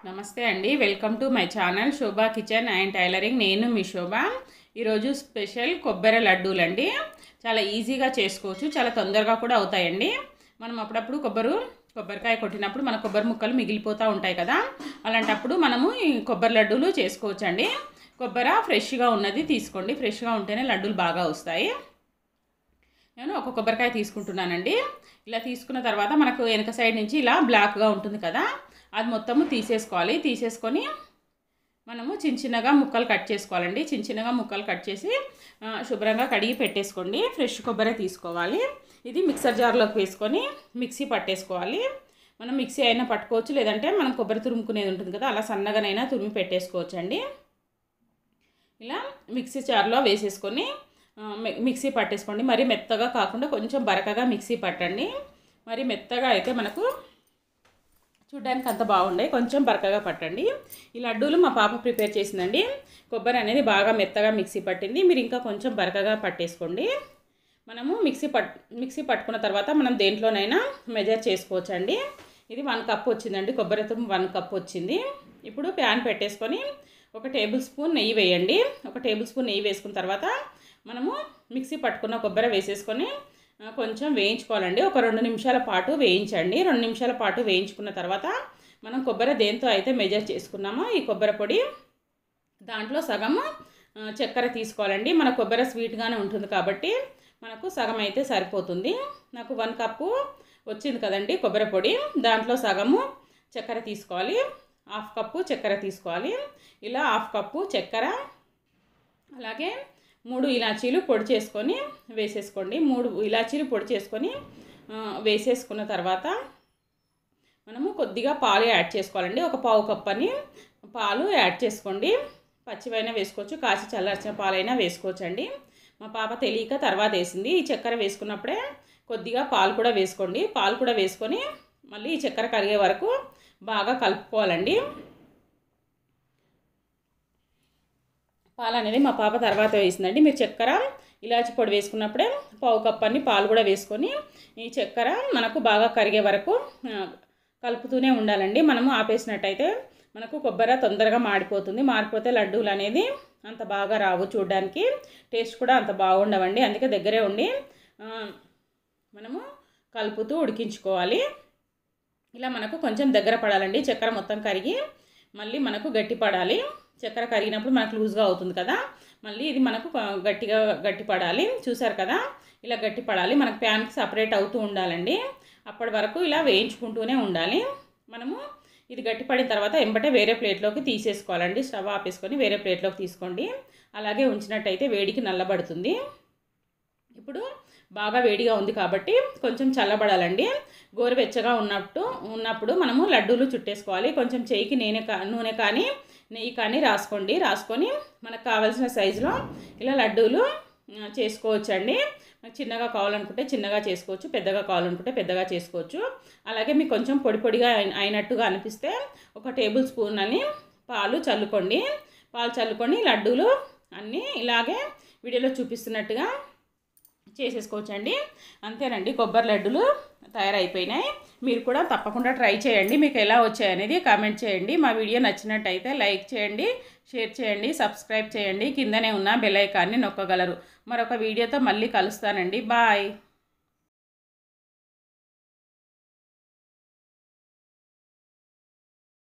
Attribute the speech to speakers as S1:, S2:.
S1: నమస్తే అండి, welcome to my channel Shobha kitchen and tailoring. నేను మీ శోభ. ఈరోజు స్పెషల్ కొబ్బరి లడ్డూలు అండి. చాలా ఈజీగా చేసుకోవచ్చు, చాలా తొందరగా కూడా అవుతాయండి. మనం అప్పుడప్పుడు కొబ్బరికాయ కొట్టినప్పుడు మన కొబ్బరి ముక్కలు మిగిలిపోతూ ఉంటాయి కదా, అలాంటప్పుడు మనము ఈ కొబ్బరి లడ్డూలు చేసుకోవచ్చు అండి. కొబ్బరి ఫ్రెష్గా ఉన్నది తీసుకోండి, ఫ్రెష్గా ఉంటేనే లడ్డూలు బాగా వస్తాయి. నేను ఒక కొబ్బరికాయ తీసుకుంటున్నానండి. ఇలా తీసుకున్న తర్వాత మనకు వెనక సైడ్ నుంచి ఇలా బ్లాక్గా ఉంటుంది కదా, అది మొత్తము తీసేసుకోవాలి. తీసేసుకొని మనము చిన్నగా ముక్కలు కట్ చేసుకోవాలండి. చిన్నగా ముక్కలు కట్ చేసి శుభ్రంగా కడిగి పెట్టేసుకోండి. ఫ్రెష్ కొబ్బరి తీసుకోవాలి. ఇది మిక్సర్ జార్లోకి వేసుకొని మిక్సీ పట్టేసుకోవాలి. మనం మిక్సీ అయినా పట్టుకోవచ్చు, లేదంటే మనం కొబ్బరి తురుముకునేది ఉంటుంది కదా, అలా సన్నగానైనా తురిమి పెట్టేసుకోవచ్చు అండి. ఇలా మిక్సీ జార్లో వేసేసుకొని మిక్సీ పట్టేసుకోండి. మరి మెత్తగా కాకుండా కొంచెం బరకగా మిక్సీ పట్టండి. మరి మెత్తగా అయితే మనకు చూడ్డానికి అంత బాగుండే, కొంచెం బరకగా పట్టండి. ఈ లడ్డూలు మా పాప ప్రిపేర్ చేసిందండి. కొబ్బరి అనేది బాగా మెత్తగా మిక్సీ పట్టింది. మీరు ఇంకా కొంచెం బరకగా పట్టేసుకోండి. మనము మిక్సీ పట్టుకున్న తర్వాత మనం దేంట్లోనైనా మెజర్ చేసుకోవచ్చండి. ఇది 1 కప్ వచ్చిందండి, కొబ్బరి తురుము 1 కప్ వచ్చింది. ఇప్పుడు ప్యాన్ పెట్టేసుకొని 1 టేబుల్ స్పూన్ నెయ్యి వేయండి. 1 టేబుల్ స్పూన్ నెయ్యి వేసుకున్న తర్వాత మనము మిక్సీ పట్టుకున్న కొబ్బరి వేసేసుకొని కొంచెం వేయించుకోవాలండి. ఒక 2 నిమిషాల పాటు వేయించండి. 2 నిమిషాల పాటు వేయించుకున్న తర్వాత మనం కొబ్బరి దేంతో అయితే మెజర్ చేసుకున్నామో ఈ కొబ్బరి పొడి దాంట్లో సగము చక్కెర తీసుకోవాలండి. మన కొబ్బరి స్వీట్గానే ఉంటుంది కాబట్టి మనకు సగం అయితే సరిపోతుంది. నాకు 1 కప్పు వచ్చింది కదండి కొబ్బరి పొడి, దాంట్లో సగము చక్కెర తీసుకోవాలి. 1/2 కప్పు చక్కెర తీసుకోవాలి. ఇలా 1/2 కప్పు చక్కెర, అలాగే 3 ఇలాచీలు పొడి చేసుకొని వేసేసుకోండి. 3 ఇలాచీలు పొడి చేసుకొని వేసేసుకున్న తర్వాత మనము కొద్దిగా పాలు యాడ్ చేసుకోవాలండి. ఒక 1/4 కప్ అని పాలు యాడ్ చేసుకోండి. పచ్చివైనా వేసుకోవచ్చు, కాచి చల్లార్చిన పాలైనా వేసుకోవచ్చు అండి. మా పాప తెలియక తర్వాత వేసింది. ఈ చక్కెర వేసుకున్నప్పుడే కొద్దిగా పాలు కూడా వేసుకోండి. పాలు కూడా వేసుకొని మళ్ళీ ఈ చక్కెర కరిగే వరకు బాగా కలుపుకోవాలండి. పాలు అనేది మా పాప తర్వాత వేసిందండి. మీరు చక్కెర ఇలాచి పొడి వేసుకున్నప్పుడే 1/4 కప్ అని పాలు కూడా వేసుకొని ఈ చక్కెర మనకు బాగా కరిగే వరకు కలుపుతూనే ఉండాలండి. మనము ఆపేసినట్టయితే మనకు కొబ్బరి తొందరగా మాడిపోతుంది. మాడిపోతే లడ్డూలు అనేది అంత బాగా రావు, చూడడానికి టేస్ట్ కూడా అంత బాగుండవండి. అందుకే దగ్గరే ఉండి మనము కలుపుతూ ఉడికించుకోవాలి. ఇలా మనకు కొంచెం దగ్గర పడాలండి. చక్కెర మొత్తం కరిగి మళ్ళీ మనకు గట్టి పడాలి. చక్కెర కరిగినప్పుడు మనకు లూజ్గా అవుతుంది కదా, మళ్ళీ ఇది మనకు గట్టి పడాలి. చూసారు కదా, ఇలా గట్టి పడాలి. మనకు ప్యాన్కి సపరేట్ అవుతూ ఉండాలండి. అప్పటి వరకు ఇలా వేయించుకుంటూనే ఉండాలి. మనము ఇది గట్టి పడిన తర్వాత ఎంబటే వేరే ప్లేట్లోకి తీసేసుకోవాలండి. స్టవ్ ఆపేసుకొని వేరే ప్లేట్లోకి తీసుకోండి. అలాగే ఉంచినట్టయితే వేడికి నల్లబడుతుంది. ఇప్పుడు బాగా వేడిగా ఉంది కాబట్టి కొంచెం చల్లబడాలండి. గోరువెచ్చగా ఉన్నప్పుడు మనము లడ్డూలు చుట్టేసుకోవాలి. కొంచెం చేయికి నూనె కానీ నెయ్యి కానీ రాసుకొని మనకు కావాల్సిన సైజులో ఇలా లడ్డూలు చేసుకోవచ్చండి. చిన్నగా కావాలనుకుంటే చిన్నగా చేసుకోవచ్చు, పెద్దగా కావాలనుకుంటే పెద్దగా చేసుకోవచ్చు. అలాగే మీకు కొంచెం పొడిగా అయినట్టుగా అనిపిస్తే 1 టేబుల్ స్పూన్ అని పాలు చల్లుకొని లడ్డూలు అన్నీ ఇలాగే వీడియోలో చూపిస్తున్నట్టుగా చేసేసుకోవచ్చండి. అంతేనండి, కొబ్బరి లడ్డూలు తయారైపోయినాయి. మీరు కూడా తప్పకుండా ట్రై చేయండి. మీకు ఎలా వచ్చాయనేది కామెంట్ చేయండి. మా వీడియో నచ్చినట్టయితే లైక్ చేయండి, షేర్ చేయండి, సబ్స్క్రైబ్ చేయండి. కిందనే ఉన్న బెల్ ఐకాన్ని నొక్కగలరు. మరొక వీడియోతో మళ్ళీ కలుస్తానండి. బాయ్.